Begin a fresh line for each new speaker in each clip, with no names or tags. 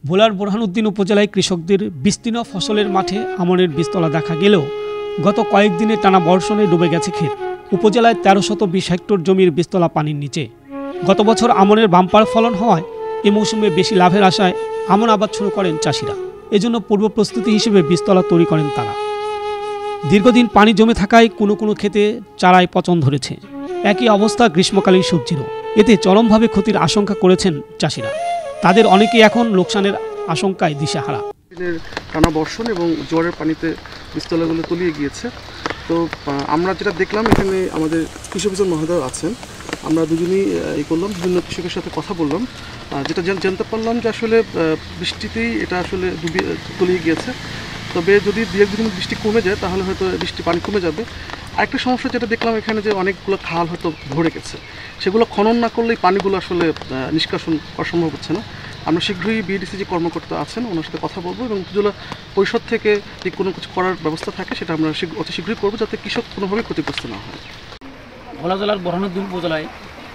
ভোলার বোরহানউদ্দিন উপজেলায় কৃষকদের বিস্তীর্ণ ফসলের মাঠে আমনের বীজতলা দেখা গেলেও গত কয়েকদিনে টানা বর্ষণে ডুবে গেছে ক্ষেত। উপজেলায় ১৩২০ হেক্টর জমির বীজতলা পানির নিচে। গত বছর আমনের বাম্পার ফলন হওয়ায় এ মৌসুমে বেশি লাভের আশায় আমন আবাদ শুরু করেন চাষিরা। এজন্য পূর্ব প্রস্তুতি হিসেবে বীজতলা তৈরি করেন তারা। দীর্ঘদিন পানি জমে থাকায় কোনো কোনো ক্ষেতে চারায় পচন ধরেছে। একই অবস্থা গ্রীষ্মকালীন সবজিরও। এতে চরমভাবে ক্ষতির আশঙ্কা করেছেন চাষিরা। তাদের অনেকেই এখন লোকসানের আশঙ্কায় দিশেহারা।
টানা বর্ষণ এবং জোয়ারের পানিতে বীজতলাগুলো তলিয়ে গিয়েছে। তো আমরা যেটা দেখলাম, এখানে আমাদের কৃষি অফিসার মহোদয় আছেন, আমরা দুজনেই করলাম, বিভিন্ন কৃষকের সাথে কথা বললাম। যেটা জানতে পারলাম যে আসলে বৃষ্টিতেই এটা আসলে তলিয়ে গিয়েছে। তবে যদি দু একদিন বৃষ্টি কমে যায় তাহলে হয়তো বৃষ্টি পানি কমে যাবে। আরেকটা সমস্যা যেটা দেখলাম এখানে, যে অনেকগুলো খাল হয়তো ভরে গেছে, সেগুলো খনন না করলেই পানিগুলো আসলে নিষ্কাশন করা সম্ভব হচ্ছে না। আমরা শীঘ্রই বিএডিসি যে কর্মকর্তা আছেন ওনার সাথে কথা বলবো এবং উপজেলা পরিষদ থেকে যে কোনো কিছু করার ব্যবস্থা থাকে সেটা আমরা অতি শীঘ্রই করবো, যাতে কৃষক কোনোভাবে ক্ষতিগ্রস্ত না হয়।
ভোলা জেলার বোরহানউদ্দিন উপজেলায়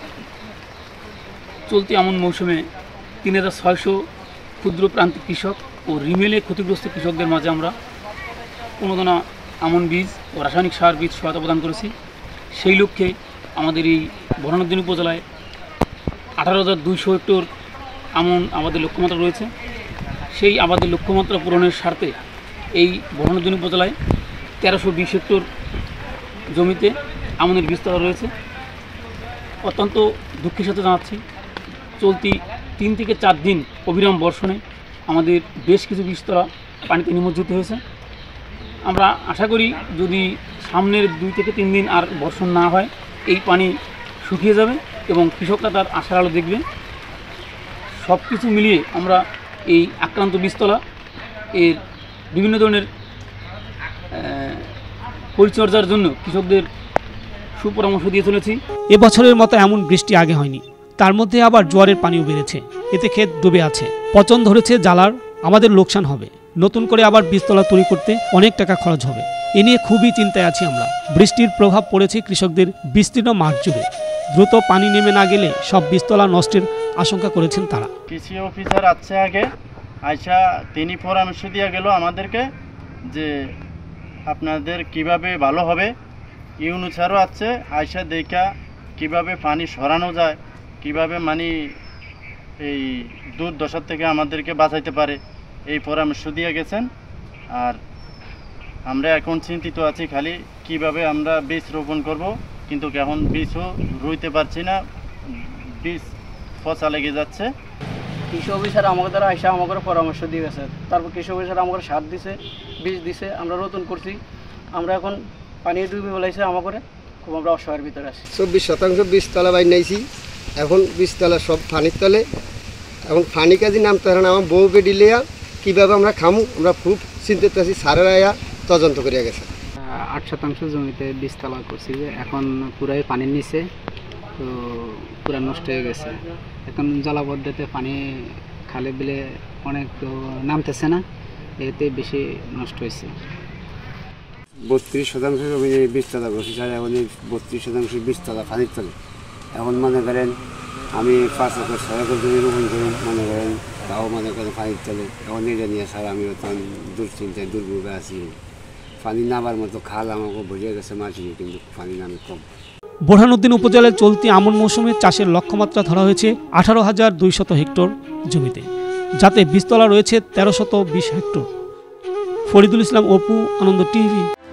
চলতি আমন মৌসুমে ৩৬০০ ক্ষুদ্র প্রান্তিক কৃষক ও রিমেলে ক্ষতিগ্রস্ত কৃষকদের মাঝে আমরা প্রণোদনা আমন বীজ ও রাসায়নিক সার বীজ সহায়তা প্রদান করেছি। সেই লক্ষ্যে আমাদের এই বোরহানউদ্দিন উপজেলায় ১৮,২০০ হেক্টর আমন আবাদের লক্ষ্যমাত্রা রয়েছে। সেই আবাদের লক্ষ্যমাত্রা পূরণের স্বার্থে এই বোরহানউদ্দিন উপজেলায় ১৩২০ হেক্টর জমিতে আমনের বীজতলা রয়েছে। অত্যন্ত দুঃখের সাথে জানাচ্ছি, চলতি ৩ থেকে ৪ দিন অবিরাম বর্ষণে আমাদের বেশ কিছু বীজতলা পানিতে নিমজ্জিত হয়েছে। আমরা আশা করি যদি সামনের ২ থেকে ৩ দিন আর বর্ষণ না হয়, এই পানি শুকিয়ে যাবে এবং কৃষকরা তার আশার আলো দেখবে। সব কিছু মিলিয়ে আমরা এই আক্রান্ত বীজতলা এর বিভিন্ন ধরনের পরিচর্যার জন্য কৃষকদের সুপরামর্শ দিয়ে চলেছি।
এবছরের মতো এমন বৃষ্টি আগে হয়নি, তার মধ্যে আবার জোয়ারের পানিও বেড়েছে। এতে ক্ষেত ডুবে আছে, পচন ধরেছে জ্বালার, আমাদের লোকসান হবে। নতুন করে আবার বীজতলা তৈরি করতে অনেক টাকা খরচ হবে। এ নিয়ে খুবই চিন্তায় আছি আমরা। বৃষ্টির প্রভাব পড়েছে কৃষকদের বিস্তীর্ণ মাঠ জুড়ে। দ্রুত পানি নেমে না গেলে সব বীজতলা নষ্টের আশঙ্কা করেছেন তারা।
কৃষি অফিসার আছে আগে আয়সা, তিনি পরামর্শ দিয়ে গেল আমাদেরকে যে আপনাদের কিভাবে ভালো হবে। ইউনু স্যারও আছে আয়সা, দেখা কিভাবে পানি সরানো যায়, কিভাবে মানে এই দুর্দশার থেকে আমাদেরকে বাঁচাইতে পারে, এই পরামর্শ দিয়ে গেছেন। আর আমরা এখন চিন্তিত আছি খালি কিভাবে আমরা বীজ রোপণ করব, কিন্তু এখন বীজও রুইতে পারছি না, বীজ পচা লেগে যাচ্ছে।
কৃষি অফিসার আমাদের দ্বারা আইসা আমাদের পরামর্শ দিয়ে গেছে। তারপর কৃষি অফিসার আমাদের সার দিছে, বীজ দিছে, আমরা রোপণ করছি। আমরা এখন পানি ডুবে ফেলাইছে আমাদের, খুব আমরা অসহায়ের ভিতরে আছি।
২৪% বীজতলা বাইর নাইছি, এখন বীজতলা সব পানির তলে। এখন পানি কাজে নামতে পারে না। আমার বউ বেডিলেয়া কীভাবে আমরা খামু, আমরা খুব চিন্তিত আছি। সারের আয়া তদন্ত করিয়া গেছে।
৮% জমিতে বীজতলা করছি, যে এখন পুরাই পানির নিচে, তো পুরা নষ্ট হয়ে গেছে। এখন জলাবদ্ধতে পানি খালে বিলে অনেক নামতেছে না, এতে বেশি নষ্ট হয়েছে।
৩২% জমি বীজতলা করছি, এখন ৩২% বীজতলা পানির তলে। এখন মনে করেন আমি ৫ একর ৬ একর জমি রোপণ করি, মনে করেন তাও মনে করেন পানির তলে। এখন এটা নিয়ে স্যার আমি তখন দুশ্চিন্তায় দুর্ভোগে আছি। পানি নামার মতো খাল আমাকে ভরিয়ে গেছে মাঝে, কিন্তু পানি নামে কম।
বোরহানউদ্দিন উপজেলায় চলতি আমন মৌসুমে চাষের লক্ষ্যমাত্রা ধরা হয়েছে ১৮,২০০ হেক্টর জমিতে, যাতে বীজতলা রয়েছে ১৩২০ হেক্টর। ফরিদুল ইসলাম অপু, আনন্দ টিভি।